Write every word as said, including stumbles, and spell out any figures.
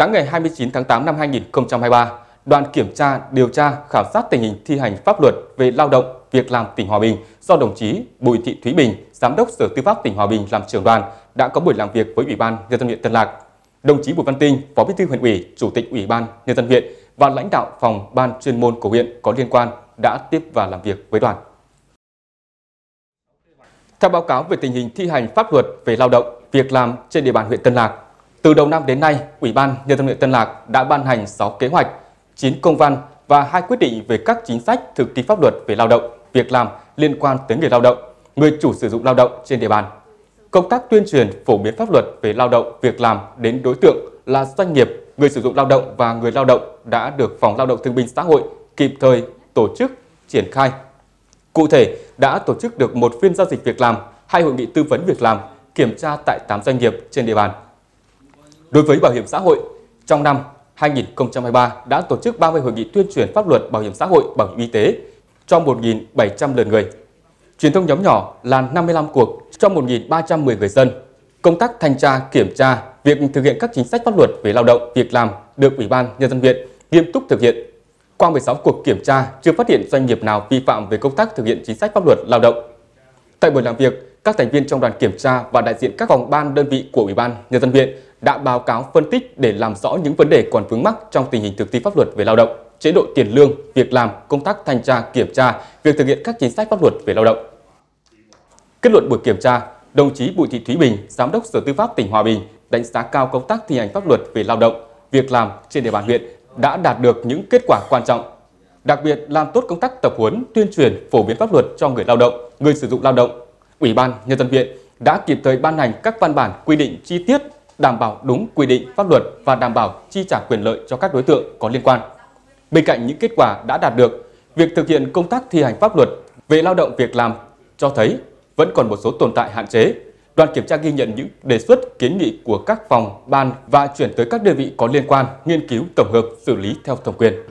Sáng ngày hai mươi chín tháng tám năm hai nghìn không trăm hai mươi ba, đoàn kiểm tra, điều tra, khảo sát tình hình thi hành pháp luật về lao động, việc làm tỉnh Hòa Bình do đồng chí Bùi Thị Thúy Bình, Giám đốc Sở Tư pháp tỉnh Hòa Bình làm trưởng đoàn đã có buổi làm việc với Ủy ban Nhân dân huyện Tân Lạc. Đồng chí Bùi Văn Tinh, Phó Bí thư huyện ủy, Chủ tịch Ủy ban Nhân dân huyện và lãnh đạo phòng ban chuyên môn của huyện có liên quan đã tiếp và làm việc với đoàn. Theo báo cáo về tình hình thi hành pháp luật về lao động, việc làm trên địa bàn huyện Tân Lạc, từ đầu năm đến nay, Ủy ban Nhân dân huyện Tân Lạc đã ban hành sáu kế hoạch, chín công văn và hai quyết định về các chính sách thực thi pháp luật về lao động, việc làm liên quan tới người lao động, người chủ sử dụng lao động trên địa bàn. Công tác tuyên truyền phổ biến pháp luật về lao động, việc làm đến đối tượng là doanh nghiệp, người sử dụng lao động và người lao động đã được Phòng Lao động Thương binh Xã hội kịp thời tổ chức triển khai. Cụ thể, đã tổ chức được một phiên giao dịch việc làm, hai hội nghị tư vấn việc làm, kiểm tra tại tám doanh nghiệp trên địa bàn. Đối với bảo hiểm xã hội, trong năm hai nghìn không trăm hai mươi ba đã tổ chức ba mươi hội nghị tuyên truyền pháp luật bảo hiểm xã hội, bảo hiểm y tế cho một nghìn bảy trăm lượt người. Truyền thông nhóm nhỏ là năm mươi lăm cuộc cho một nghìn ba trăm mười người dân. Công tác thanh tra, kiểm tra, việc thực hiện các chính sách pháp luật về lao động, việc làm được Ủy ban Nhân dân huyện nghiêm túc thực hiện. Qua mười sáu cuộc kiểm tra, chưa phát hiện doanh nghiệp nào vi phạm về công tác thực hiện chính sách pháp luật lao động. Tại buổi làm việc, các thành viên trong đoàn kiểm tra và đại diện các phòng ban đơn vị của Ủy ban Nhân dân huyện đã báo cáo phân tích để làm rõ những vấn đề còn vướng mắc trong tình hình thực thi pháp luật về lao động, chế độ tiền lương, việc làm, công tác thanh tra, kiểm tra, việc thực hiện các chính sách pháp luật về lao động. Kết luận buổi kiểm tra, đồng chí Bùi Thị Thúy Bình, Giám đốc Sở Tư pháp tỉnh Hòa Bình đánh giá cao công tác thi hành pháp luật về lao động, việc làm trên địa bàn huyện đã đạt được những kết quả quan trọng. Đặc biệt làm tốt công tác tập huấn, tuyên truyền, phổ biến pháp luật cho người lao động, người sử dụng lao động. Ủy ban Nhân dân huyện đã kịp thời ban hành các văn bản quy định chi tiết, đảm bảo đúng quy định pháp luật và đảm bảo chi trả quyền lợi cho các đối tượng có liên quan. Bên cạnh những kết quả đã đạt được, việc thực hiện công tác thi hành pháp luật về lao động, việc làm cho thấy vẫn còn một số tồn tại hạn chế. Đoàn kiểm tra ghi nhận những đề xuất, kiến nghị của các phòng, ban và chuyển tới các đơn vị có liên quan nghiên cứu, tổng hợp, xử lý theo thẩm quyền.